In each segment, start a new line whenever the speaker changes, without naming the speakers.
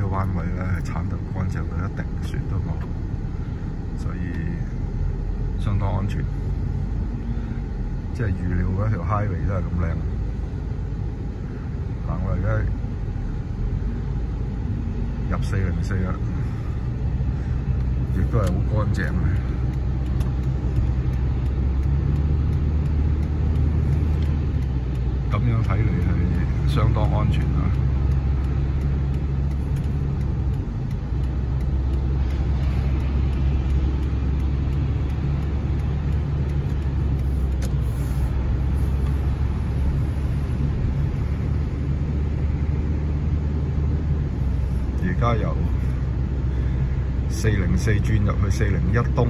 彎位咧係鏟得乾淨到一滴雪都冇，所以相當安全。即係預料嗰條 highway 都係咁靚。嗱，我而家入404啦，亦都係好乾淨嘅。咁樣睇嚟係相當安全啊！而家由404轉入去401東。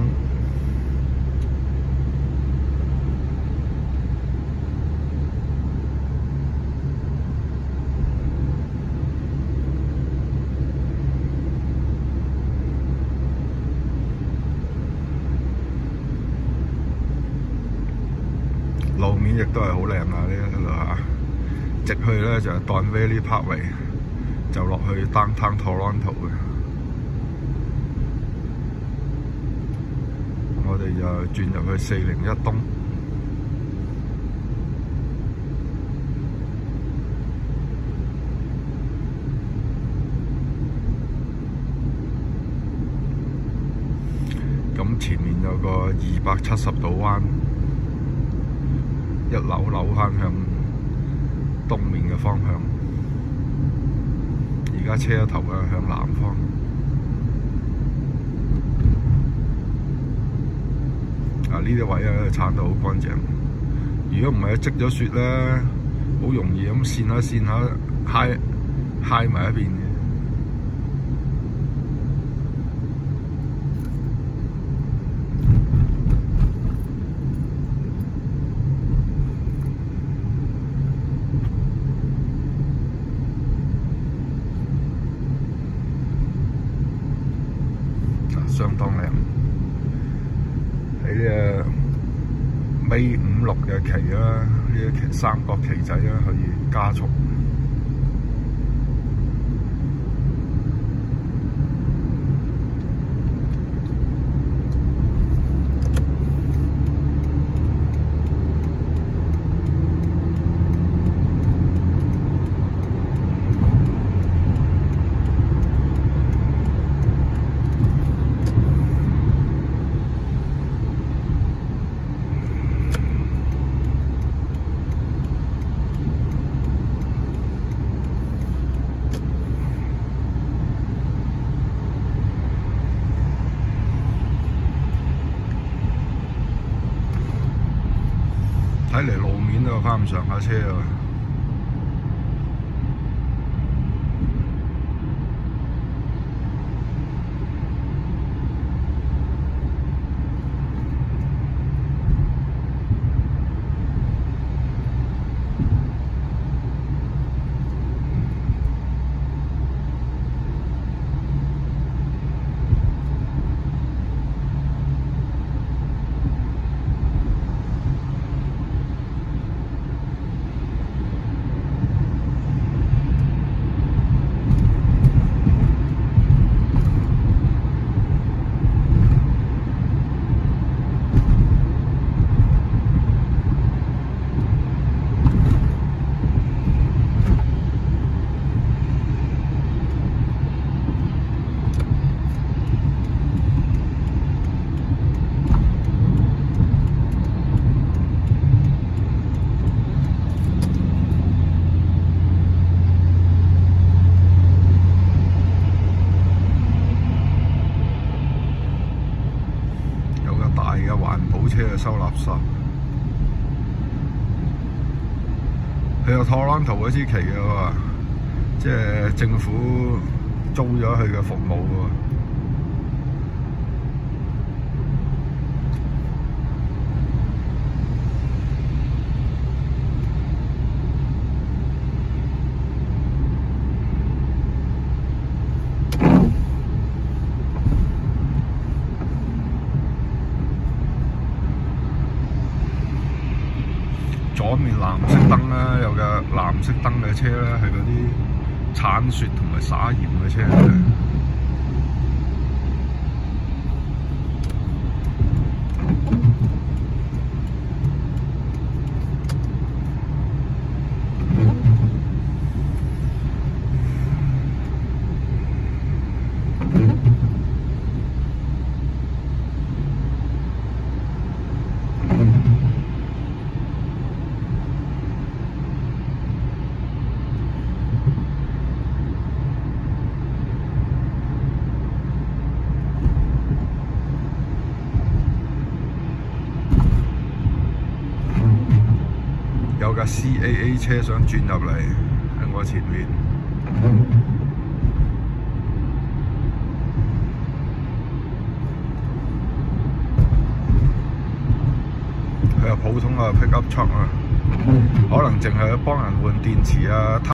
路面亦都係好靚啊！呢一度嚇，直去咧就係 Don Valley Parkway， 就落去 Downtown Toronto 嘅。我哋就轉入去401東。咁前面有個270度彎。一扭翻向東面嘅方向，而家車頭啊向南方。啊，呢啲位啊鏟到好乾淨。如果唔係積咗雪咧，好容易咁跣下揩埋一邊嘅。相當靚，喺呢個尾5、6嘅旗啦，呢啲三角旗仔啦，可以加速。睇嚟路面都有翻咁上下車啊！嘅環保車去收垃圾，佢有 Toronto 嗰支旗嘅喎，即係政府租咗佢嘅服務喎。左面藍色燈啦，有架藍色燈嘅車咧，係嗰啲鏟雪同埋撒鹽嘅車嚟。有架 CAA 車想轉入嚟喺我前面，佢係普通嘅 pickup truck 啊，可能淨係幫人換電池啊。